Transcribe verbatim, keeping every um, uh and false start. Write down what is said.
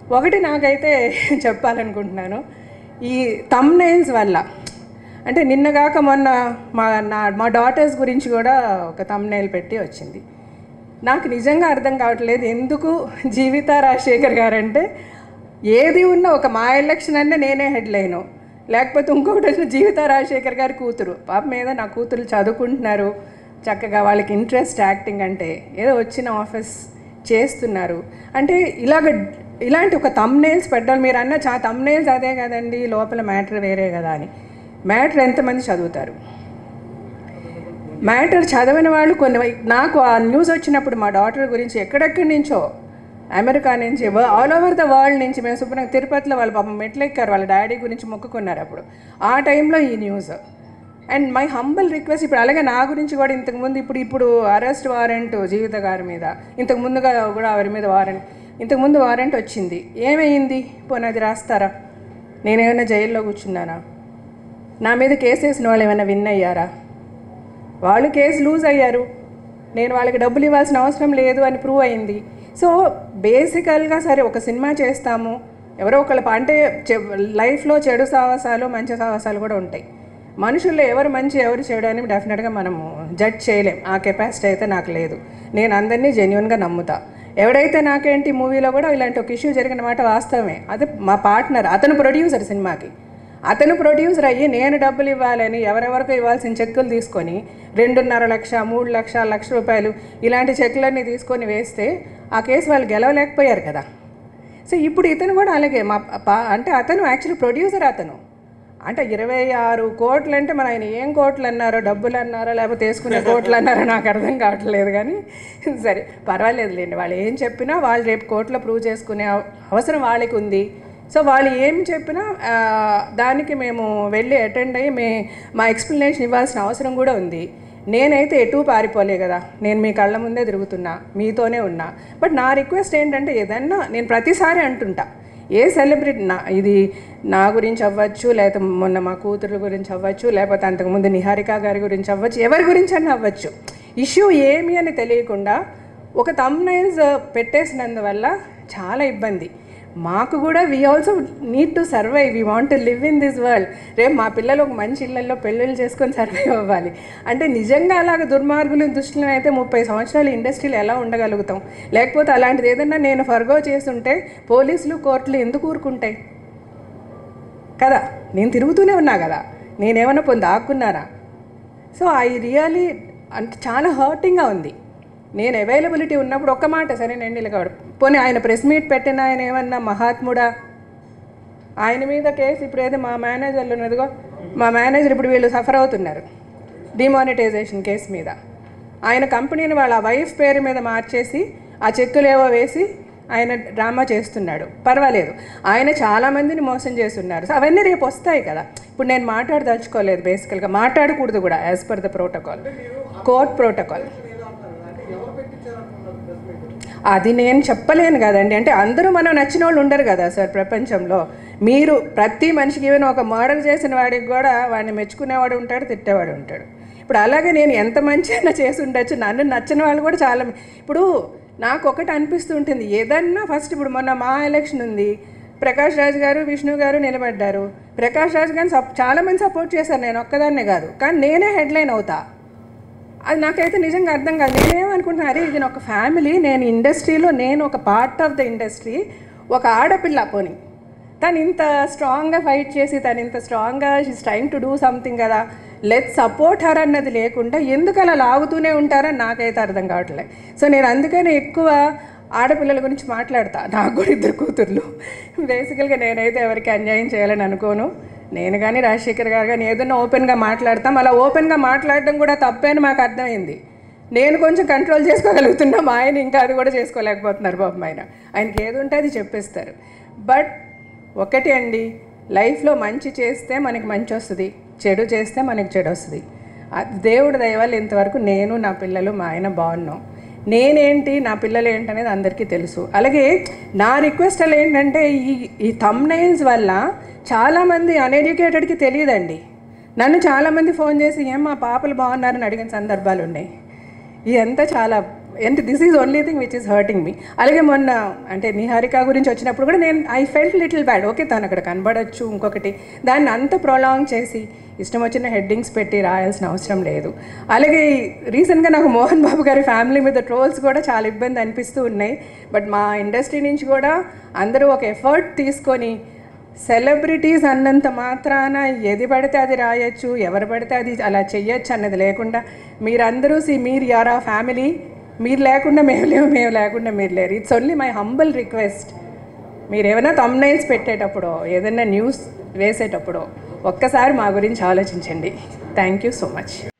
ఒకటి నాకైతే చెప్పాలనుకుంటున్నాను, ఈ థంబ్నెయిల్స్ వల్ల. అంటే నిన్నగాక మొన్న మా నా మా డాటర్స్ గురించి కూడా ఒక థంబ్నెయిల్ పెట్టి వచ్చింది. నాకు నిజంగా అర్థం కావట్లేదు ఎందుకు జీవిత రాజశేఖర్ గారంటే ఏది ఉన్నా ఒక మా ఎలక్షన్ అంటే నేనే హెడ్లైను, లేకపోతే ఇంకొకటి వచ్చిన జీవిత రాజశేఖర్ గారి కూతురు. పాప మీద నా కూతురు చదువుకుంటున్నారు చక్కగా, వాళ్ళకి ఇంట్రెస్ట్ యాక్టింగ్ అంటే, ఏదో వచ్చిన ఆఫీస్ చేస్తున్నారు అంటే ఇలాగ ఇలాంటి ఒక థంబ్నెయిల్స్ పెట్టాలి. మీరు అన్న చా థంబ్నెయిల్స్ అదే కదండి, లోపల మ్యాటర్ వేరే కదా అని. మ్యాటర్ ఎంతమంది చదువుతారు? మ్యాటర్ చదవని వాళ్ళు కొన్ని. నాకు ఆ న్యూస్ వచ్చినప్పుడు మా డాటర్ గురించి ఎక్కడెక్కడి నుంచో, అమెరికా నుంచి, ఆల్ ఓవర్ ద వరల్డ్ నుంచి, మేము శుభ్రంగా తిరుపతిలో వాళ్ళ పాపం మెట్లెక్కారు, వాళ్ళ డాడీ గురించి మొక్కుకున్నారు అప్పుడు ఆ టైంలో ఈ news. And my humble request, ఇప్పుడు అలాగే నా గురించి కూడా ఇంతకుముందు ఇప్పుడు ఇప్పుడు అరెస్ట్ వారెంట్ జీవిత గారి మీద, ఇంతకు ముందుగా కూడా వారి మీద వారెంట్, ఇంతకుముందు వారెంట్ వచ్చింది. ఏమైంది? పోనీ అది రాస్తారా? నేనేమైనా జైల్లో కూర్చున్నానా? నా మీద కేసు వేసిన వాళ్ళు ఏమైనా విన్ అయ్యారా? వాళ్ళు కేసు లూజ్ అయ్యారు, నేను వాళ్ళకి డబ్బులు ఇవ్వాల్సిన అవసరం లేదు అని ప్రూవ్ అయింది. సో బేసికల్గా సరే ఒక సినిమా చేస్తాము, ఎవరో ఒకళ్ళ అంటే లైఫ్లో చెడు సాహసాలు మంచి సాహసాలు కూడా ఉంటాయి. మనుషుల్లో ఎవరు మంచి ఎవరు చెడు అని డెఫినెట్గా మనము జడ్జ్ చేయలేం. ఆ కెపాసిటీ అయితే నాకు లేదు. నేను అందరినీ జెన్యున్గా నమ్ముతా. ఎవడైతే నాకేంటి మూవీలో కూడా ఇలాంటి ఒక ఇష్యూ జరిగిన మాట వాస్తవమే. అదే మా పార్ట్నర్, అతను ప్రొడ్యూసర్ సినిమాకి, అతను ప్రొడ్యూసర్ అయ్యి నేను డబ్బులు ఇవ్వాలని ఎవరెవరికో ఇవ్వాల్సిన చెక్కులు తీసుకొని రెండున్నర లక్ష మూడు లక్ష లక్ష రూపాయలు ఇలాంటి చెక్కులన్నీ తీసుకొని వేస్తే ఆ కేసు వాళ్ళు గెలవలేకపోయారు కదా. సో ఇప్పుడు ఇతను కూడా అలాగే మా అంటే అతను యాక్చువల్లీ ప్రొడ్యూసర్. అతను అంటే ఇరవై ఆరు కోట్లు అంటే మన ఆయన ఏం కోట్లు అన్నారో, డబ్బులు అన్నారో లేకపోతే తీసుకునే కోట్లు అన్నారో నాకు అర్థం కావట్లేదు. కానీ సరే పర్వాలేదులేండి, వాళ్ళు ఏం చెప్పినా వాళ్ళు రేపు కోర్టులో ప్రూవ్ చేసుకునే అవసరం వాళ్ళకి ఉంది. సో వాళ్ళు ఏం చెప్పినా దానికి మేము వెళ్ళి అటెండ్ అయ్యి మే మా ఎక్స్ప్లెనేషన్ ఇవ్వాల్సిన అవసరం కూడా ఉంది. నేనైతే ఎటు పారిపోలే కదా, నేను మీ కళ్ళ ముందే తిరుగుతున్నా, మీతోనే ఉన్నా. బట్ నా రిక్వెస్ట్ ఏంటంటే, ఏదన్నా నేను ప్రతిసారి అంటుంటా, ఏ సెలబ్రిటీ నా ఇది నా గురించి అవ్వచ్చు, లేకపోతే మొన్న మా కూతురు గురించి అవ్వచ్చు, లేకపోతే అంతకుముందు నిహారిక గారి గురించి అవ్వచ్చు, ఎవరి గురించి అన్నా అవ్వచ్చు, ఇష్యూ ఏమి అని తెలియకుండా ఒక థంబ్నెయిల్స్ పెట్టేసినందువల్ల చాలా ఇబ్బంది మాకు కూడా. We also need to survive, we want to live in this world. రేపు మా పిల్లలు ఒక మంచి ఇళ్లలో పెళ్ళిళ్ళు చేసుకొని సర్వైవ్ అవ్వాలి అంటే నిజంగా అలాగ దుర్మార్గులు దుష్టులను అయితే ముప్పై సంవత్సరాలు ఇండస్ట్రీలో ఎలా ఉండగలుగుతాం? లేకపోతే అలాంటిది ఏదన్నా నేను ఫర్గో చేస్తుంటే పోలీసులు కోర్టులు ఎందుకు ఊరుకుంటాయి కదా? నేను తిరుగుతూనే ఉన్నా కదా, నేనేమన్నా పొంది ఆక్కున్నారా? సో ఐ రియలీ అంటే చాలా హర్టింగ్గా ఉంది. నేను అవైలబిలిటీ ఉన్నప్పుడు ఒక్క మాట సరే నేను నిలకడు. పోనీ ఆయన ప్రెస్ మీట్ పెట్టిన ఆయన ఏమన్నా మహాత్ముడా? ఆయన మీద కేసు ఇప్పుడు ఏదో మా మేనేజర్లు ఉన్నదిగో, మా మేనేజర్ ఇప్పుడు వీళ్ళు సఫర్ అవుతున్నారు డిమానిటైజేషన్ కేసు మీద. ఆయన కంపెనీని వాళ్ళ వైఫ్ పేరు మీద మార్చేసి ఆ చెక్కులు ఏవో వేసి ఆయన డ్రామా చేస్తున్నాడు. పర్వాలేదు, ఆయన చాలామందిని మోసం చేస్తున్నారు. సో అవన్నీ రేపు వస్తాయి కదా. ఇప్పుడు నేను మాట్లాడదలుచుకోలేదు, బేసికల్గా మాట్లాడకూడదు కూడా as per the protocol, court protocol. అది నేను చెప్పలేను కదండి. అంటే అందరూ మనం నచ్చిన వాళ్ళు ఉండరు కదా సార్ ప్రపంచంలో. మీరు ప్రతి మనిషికి ఈవెన్ ఒక మర్డర్ చేసిన వాడికి కూడా వాడిని మెచ్చుకునేవాడు ఉంటాడు, తిట్టేవాడు ఉంటాడు. ఇప్పుడు అలాగే నేను ఎంత మంచి అయినా చేసి ఉండొచ్చు, నన్ను నచ్చిన వాళ్ళు కూడా చాలా. ఇప్పుడు నాకు ఒకటి అనిపిస్తూ ఉంటుంది, ఏదన్నా ఫస్ట్ ఇప్పుడు మొన్న మా ఎలక్షన్ ఉంది, ప్రకాష్ రాజ్ గారు విష్ణు గారు నిలబడ్డారు. ప్రకాష్ రాజ్ గారిని సప్ చాలామంది సపోర్ట్ చేశారు, నేను ఒక్కదాన్నే కాదు. కానీ నేనే హెడ్లైన్ అవుతా, అది నాకైతే నిజంగా అర్థం కాదు. నేనేమనుకుంటున్నా, అరే ఇది ఒక ఫ్యామిలీ, నేను ఇండస్ట్రీలో నేను ఒక పార్ట్ ఆఫ్ ద ఇండస్ట్రీ, ఒక ఆడపిల్ల పోని తను ఇంత స్ట్రాంగ్గా ఫైట్ చేసి తను ఇంత స్ట్రాంగ్గా she's trying to do something కదా, లెట్ సపోర్ట్ హర్ అన్నది లేకుండా ఎందుకు అలా లాగుతూనే ఉంటారని నాకైతే అర్థం కావట్లేదు. సో నేను అందుకనే ఎక్కువ ఆడపిల్లల గురించి మాట్లాడతా. నాకు కూడా ఇద్దరు కూతుర్లు. బేసికల్గా నేనైతే ఎవరికి అన్యాయం చేయాలని అనుకోను. నేను కానీ రాజశేఖర్ గారు కానీ ఏదన్నా ఓపెన్గా మాట్లాడతాం. అలా ఓపెన్గా మాట్లాడడం కూడా తప్పే అని మాకు అర్థమైంది. నేను కొంచెం కంట్రోల్ చేసుకోగలుగుతున్నా, మా ఆయన ఇంకా అది కూడా చేసుకోలేకపోతున్నారు పాపం. ఆయన ఆయనకి ఏది ఉంటే అది చెప్పేస్తారు. బట్ ఒకటి అండి, లైఫ్లో మంచి చేస్తే మనకి మంచి వస్తుంది, చెడు చేస్తే మనకి చెడు వస్తుంది. దేవుడి దయ వల్ల ఇంతవరకు నేను నా పిల్లలు మా ఆయన బాగున్నాం. నేనేంటి నా పిల్లలు ఏంటనేది అందరికీ తెలుసు. అలాగే నా రిక్వెస్ట్ అలా ఏంటంటే, ఈ ఈ థంబ్నెయిల్స్ వల్ల చాలామంది అన్ఎడ్యుకేటెడ్కి తెలియదండి. నన్ను చాలామంది ఫోన్ చేసి ఏం మా పాపలు బాగున్నారని అడిగిన సందర్భాలు ఉన్నాయి. ఇదంతా చాలా అంటే this is only thing which is hurting me. అలాగే మొన్న అంటే నిహారిక గురించి వచ్చినప్పుడు కూడా నేను I felt little bad. Okay, తను అక్కడ కనబడచ్చు, ఇంకొకటి దాన్ని అంత ప్రొలాంగ్ చేసి ఇష్టం వచ్చిన హెడ్డింగ్స్ పెట్టి రాయాల్సిన అవసరం లేదు. అలాగే రీసెంట్గా నాకు మోహన్ బాబు గారి ఫ్యామిలీ మీద ట్రోల్స్ కూడా చాలా ఇబ్బంది అనిపిస్తూ ఉన్నాయి. బట్ మా ఇండస్ట్రీ నుంచి కూడా అందరూ ఒక ఎఫర్ట్ తీసుకొని సెలబ్రిటీస్ అన్నంత మాత్రాన ఏది పడితే అది రాయొచ్చు, ఎవరు పడితే అది అలా చెయ్యొచ్చు అన్నది లేకుండా మీరందరూ సి మీరు యారా ఫ్యామిలీ, మీరు లేకుండా మేము లేవు, మేము లేకుండా మీరు లేరు. It's only my humble request. మీరు ఏమైనా థంబ్నైల్స్ పెట్టేటప్పుడు, ఏదైనా న్యూస్ వేసేటప్పుడు ఒక్కసారి మా గురించి ఆలోచించండి. Thank you so much.